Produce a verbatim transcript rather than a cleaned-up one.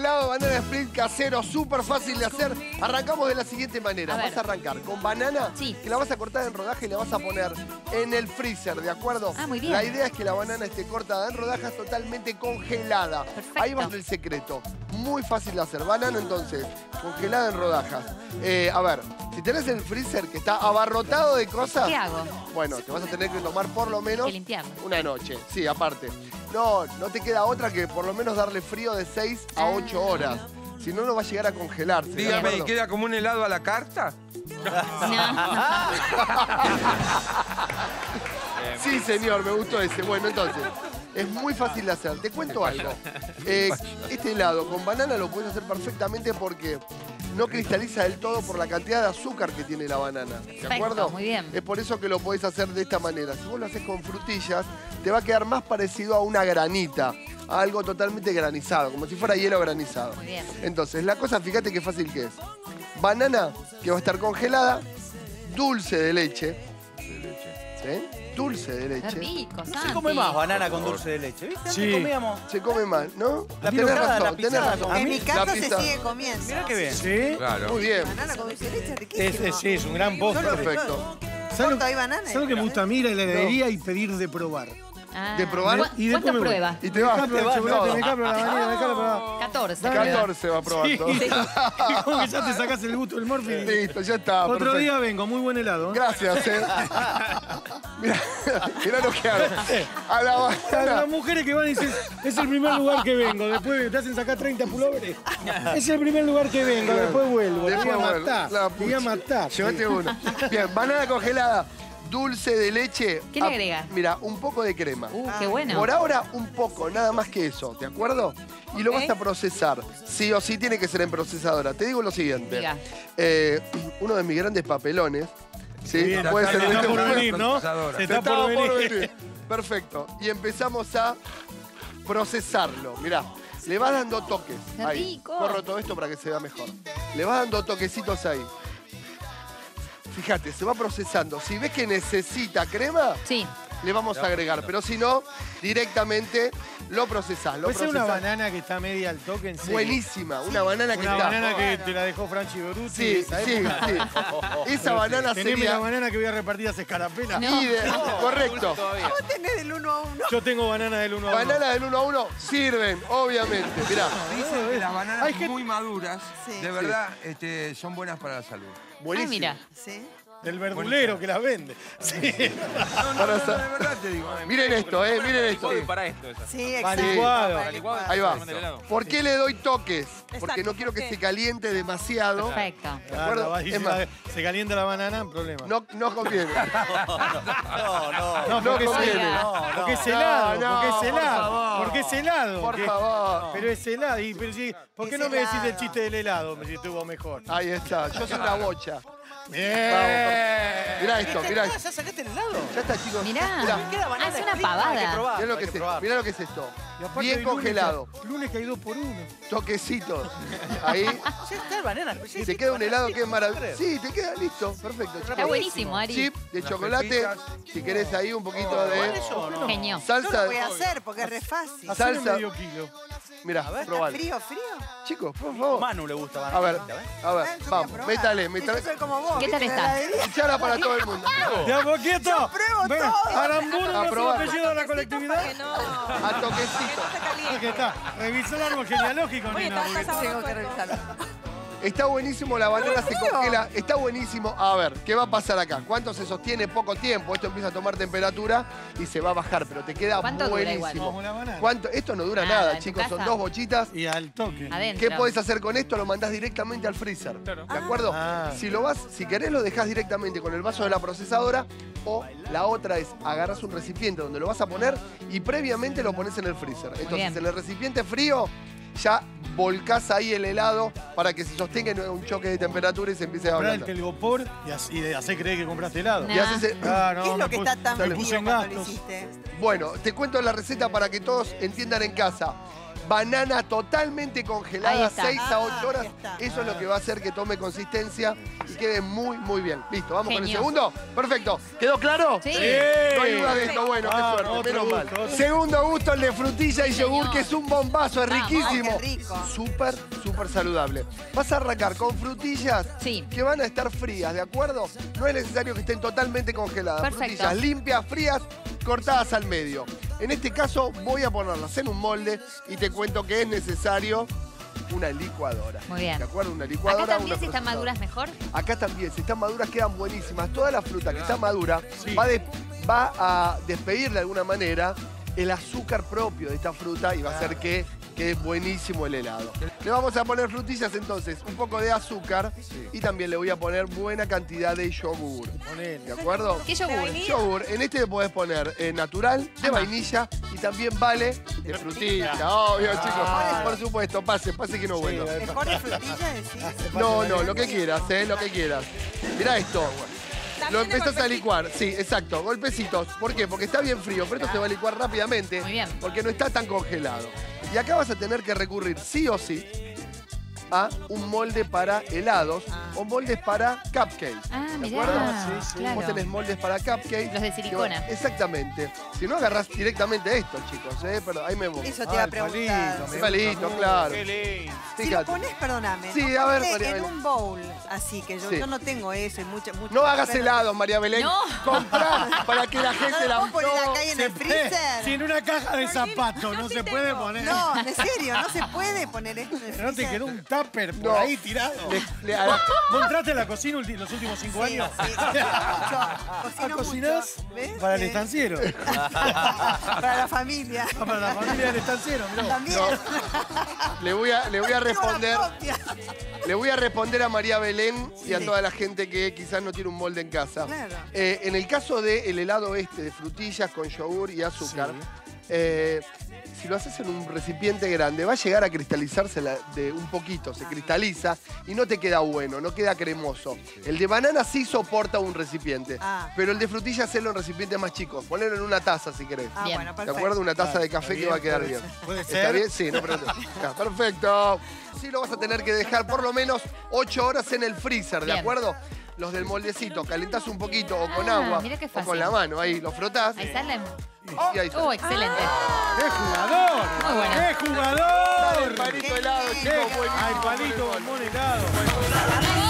helado de banana split casero, súper fácil de hacer. Arrancamos de la siguiente manera. A Vas ver. a arrancar con banana, Sí. que la vas a cortar en rodajas y la vas a poner en el freezer, ¿de acuerdo? Ah, muy bien. La idea es que la banana esté cortada en rodajas totalmente congelada. Perfecto. Ahí va el secreto. Muy fácil de hacer. Banana, entonces, congelada en rodajas. Eh, a ver, si tenés el freezer que está abarrotado de cosas... ¿Qué hago? Bueno, te vas a tener que tomar por lo menos... Que limpiarlo. Una noche, sí, aparte. No, no te queda otra que por lo menos darle frío de seis a ocho horas. Si no, no va a llegar a congelarse. ¿de Dígame, ¿y acuerdo? queda como un helado a la carta? No. Sí, señor, me gustó ese. Bueno, entonces, es muy fácil de hacer. Te cuento algo. Eh, este helado con banana lo puedes hacer perfectamente porque no cristaliza del todo por la cantidad de azúcar que tiene la banana. ¿De Perfecto, acuerdo? muy bien. Es por eso que lo podés hacer de esta manera. Si vos lo haces con frutillas, te va a quedar más parecido a una granita, a algo totalmente granizado, como si fuera hielo granizado. Muy bien. Entonces, la cosa, fíjate qué fácil que es. Banana, que va a estar congelada, dulce de leche. ¿Sí? Dulce de Qué leche. rico, No se Santi. come más banana con dulce de leche, ¿viste? Antes Sí. comíamos. Se come mal, ¿no? La Tenés pizarra, razón, la tenés pizarra. razón. A En mí- mi La casa se pizza- sigue comiendo. Mirá qué bien. ¿Sí? Claro. Muy bien. Banana con dulce de leche es Es, riquísimo. es- sí, es un gran postre. Yo lo- Perfecto. ¿Sabes Corto ahí banana. ¿Sabes lo que me gusta a mí? Ir a la heladería y pedir de probar. Ah. ¿De probar? ¿Cu- Y después ¿Cuánto me voy. prueba? Y te vas. Me capro el chocolate, todo. me capro la vanilla, me capro la... catorce. catorce va a probar Sí. todo. Como que ya te sacás el gusto del morfi. Listo, ya está. Otro perfecto. día vengo, muy buen helado. Gracias, eh. Mirá, mirá lo que hago. A la A las banana. mujeres que van y dicen, es el primer lugar que vengo, después te hacen sacar treinta pulóveres. Es el primer lugar que vengo, después vuelvo. Te voy a Después, bueno, matar, la te voy a pucha. matar. Llévate uno. Bien, banana congelada, dulce de leche. ¿Qué le Ah, agrega? Mira, un poco de crema. Uh, qué bueno. Por ahora, un poco, nada más que eso, ¿de acuerdo? Y lo Ok. vas a procesar. Sí o sí tiene que ser en procesadora. Te digo lo siguiente. Diga. Eh, uno de mis grandes papelones, ¿sí? Bien, Puede se ser está este por momento. venir, ¿no? procesadora. Se Se está estaba por por venir. venir. Perfecto. Y empezamos a procesarlo. Mirá, le vas dando toques. ¡Qué Ahí. rico! Corro todo esto para que se vea mejor. Le vas dando toquecitos ahí. Fíjate, se va procesando. Si ves que necesita crema, Sí. le vamos a agregar. Pero si no, directamente lo procesás. Lo Puede ser una procesás. banana que está media al toque, en serio. Buenísima. Una banana que Una está... banana que te la dejó Franchi Beruti. Sí, de esa sí, época. sí. Esa banana Teneme sería... la banana que voy a repartir a escarapela. No. ide- Correcto. Vos tenés del uno a uno. Yo tengo banana del uno a uno. Banana del uno a uno sirven, obviamente. Mirá. Dicen que las bananas Hay que- muy maduras, Sí. de verdad, este, son buenas para la salud. Buenísimo. Ah, mira. Sí. Del verdulero que las vende. Sí. No, no, Para no, sa- de verdad te digo. eh. Miren esto, eh, miren esto. Para esto, esa. Sí, Para exacto. licuado. Para licuado. Ahí va. Del helado. ¿Por qué le doy toques? Porque Exacto, no quiero que ¿por qué? se caliente demasiado. Perfecto. ¿De acuerdo? Claro, ahí Es más, se, se calienta la banana, problema. no, no conviene. No, no. No, porque, no es, conviene. no, No, porque es no. helado, No, porque es por helado, favor. porque es helado. Por que- favor. Pero es helado. Y, pero sí, ¿por qué Es no me decís el helado. chiste del helado si estuvo mejor? Ahí está. Yo soy una bocha. Bien. Mirá esto, mirá ¿Ya esto. sacaste el helado? Ya está, chicos. Mirá. Mirá. Queda banana Hace una split, hay que pavada. probar, Mirá lo hay que es, probar. mirá lo que es esto. Y aparte Bien hoy lunes congelado. que- Lunes que hay dos por uno. Toquecitos. Ahí. Ya está el banana. Y te queda un helado que es maravilloso. Sí, te queda listo. Perfecto. Está chicos. buenísimo, Ari. Chip de Unas chocolate. pepitas. Si querés ahí un poquito ¿Cuál de es yo, no? Genio. Yo salsa. lo voy a hacer porque es re fácil. Salsa. Hacelo medio kilo. Mirá, ¿Está probalo. frío, frío? Chicos, por favor. Manu le gusta banana. A ver, ¿ves? a ver, Ah, yo voy a vamos, probar. métale, Sí, métale. Yo soy como vos. ¿Qué tal ¿viste? está? La heladería. Cuchara para todo el mundo. ¡De a poquito! pruebo Ven, todo. Aramburu A no es probar. un apellido de la colectividad. Que no. A toquecito. Aquí está. Revisó el árbol genealógico, nena. porque- Tengo que revisarlo. Está buenísimo, la banana se frío. congela. Está buenísimo. A ver, ¿qué va a pasar acá? ¿Cuánto se sostiene? Poco tiempo. Esto empieza a tomar temperatura y se va a bajar, pero te queda ¿Cuánto dura buenísimo. igual? Como la banana. ¿Cuánto? Esto no dura Nada, nada, en tu chicos. Son casa. dos bochitas. Y al toque. Adentro. ¿Qué podés hacer con esto? Lo mandás directamente al freezer. Claro. ¿De acuerdo? Ah. Si lo vas, si querés lo dejás directamente con el vaso de la procesadora, o la otra es agarrás un recipiente donde lo vas a poner y previamente lo pones en el freezer. Entonces, bien. en el recipiente frío ya volcás ahí el helado para que se sostenga en un choque de temperatura y se empiece a Comprá el ablandar. telgopor y así y hacer creer que compraste helado. No. Y haces el- Ah, no, ¿Qué es me lo que puse- está tan me frío puse en cuando lo gastos. hiciste? Bueno, te cuento la receta para que todos entiendan en casa. Banana totalmente Ahí congelada, está. seis a Ah, ocho horas. ahí está. Eso es lo que va a hacer que tome consistencia y quede muy, muy bien. Listo, vamos con el Genio. segundo. Perfecto. ¿Quedó claro? Sí. No hay duda de esto. Bueno, qué Ah, suerte. otro Menos mal. gusto, otro. Segundo gusto, el de frutilla y yogur, Señor. que es un bombazo, es Vamos. riquísimo. Qué rico. Súper, súper saludable. Vas a arrancar con frutillas Sí. que van a estar frías, ¿de acuerdo? No es necesario que estén totalmente congeladas. Perfecto. Frutillas limpias, frías, cortadas al medio. En este caso voy a ponerlas en un molde y te cuento que es necesario una licuadora. Muy bien. ¿De acuerdo? Una licuadora. Acá también una si están procesadora. maduras mejor. Acá también, si están maduras quedan buenísimas. Toda la fruta que está madura Sí. va, de- va a despedir de alguna manera el azúcar propio de esta fruta y va a hacer que quede buenísimo el helado. Le vamos a poner frutillas entonces, un poco de azúcar y también le voy a poner buena cantidad de yogur. Ponele. ¿De acuerdo? ¿Qué yogur? Yogur, en este le podés poner eh, natural, de Ajá. vainilla y también vale de frutilla. Obvio, chicos. Por supuesto, pase, pase que no Sí, bueno. eh, ¿Mejor de frutilla decís? No, no, lo que quieras, eh, lo que quieras. Mirá esto. Lo empezás a licuar, sí, exacto, golpecitos. ¿Por qué? Porque está bien frío, pero esto se va a licuar rápidamente. Muy bien. Porque no está tan congelado. Y acá vas a tener que recurrir sí o sí a un molde para helados o moldes para cupcakes. Ah, ¿De mirá. acuerdo? Sí, sí. Claro. Vos tenés moldes para cupcakes. Los de silicona. Exactamente. Si no, agarrás directamente estos, chicos, ¿eh? Pero ahí me voy. Eso te Ah, iba a el palito, preguntar. me Sí, gusta palito, mucho. claro. Qué lindo. Si lo Fíjate. pones, perdóname. Sí, ¿no? a ver, Ponle María en Belén. un bowl, así que yo, Sí. yo no tengo eso y mucho, mucho. No hagas pero- helados, María Belén. No. Comprá para que la ¿No gente lo la... puedo poner acá y en Se el puede- freezer? Si en una caja de zapatos no se puede poner. No, en serio, no se puede poner esto en el ¿No te freezer. quedó un tupper por No. ahí tirado? Le- le- a la- ¿Vos entraste a la cocina ulti- los últimos cinco Sí, años? sí, cocino mucho, ¿Ah, cocino cocinás? mucho, ¿ves? Para el Sí. estanciero. Para la familia. Ah, para la familia del estanciero, mirá. También. le voy a, le voy a Tengo la responder... propia. Le voy a responder a María Belén y a Sí. toda la gente que quizás no tiene un molde en casa. Claro. Eh, en el caso del helado este de frutillas con yogur y azúcar, Sí. eh, si lo haces en un recipiente grande, va a llegar a cristalizarse la- de un poquito, se cristaliza y no te queda bueno, no queda cremoso. El de banana sí soporta un recipiente, Ah. pero el de frutillas hacerlo en recipientes más chicos. Ponelo en una taza si querés. Ah, Bien. bueno, ¿De perfecto. acuerdo? Una taza Claro, de café está que va a quedar bien, bien. puede ¿Está ser. bien? Sí, no pregunto. Ya, perfecto. Sí, lo vas a tener que dejar por lo menos ocho horas en el freezer, ¿de Bien. acuerdo? Los del moldecito, calentás un poquito o con Ah, agua mirá qué o fácil. con la mano, ahí lo frotás Ahí salen. y ahí sale. Oh, excelente. ¡Qué jugador! Muy bueno. ¡Qué Dale jugador! el palito helado, Qué chicos, lindo. buenísimo. ¡Ay, palito, bombón helado! ¡Vamos!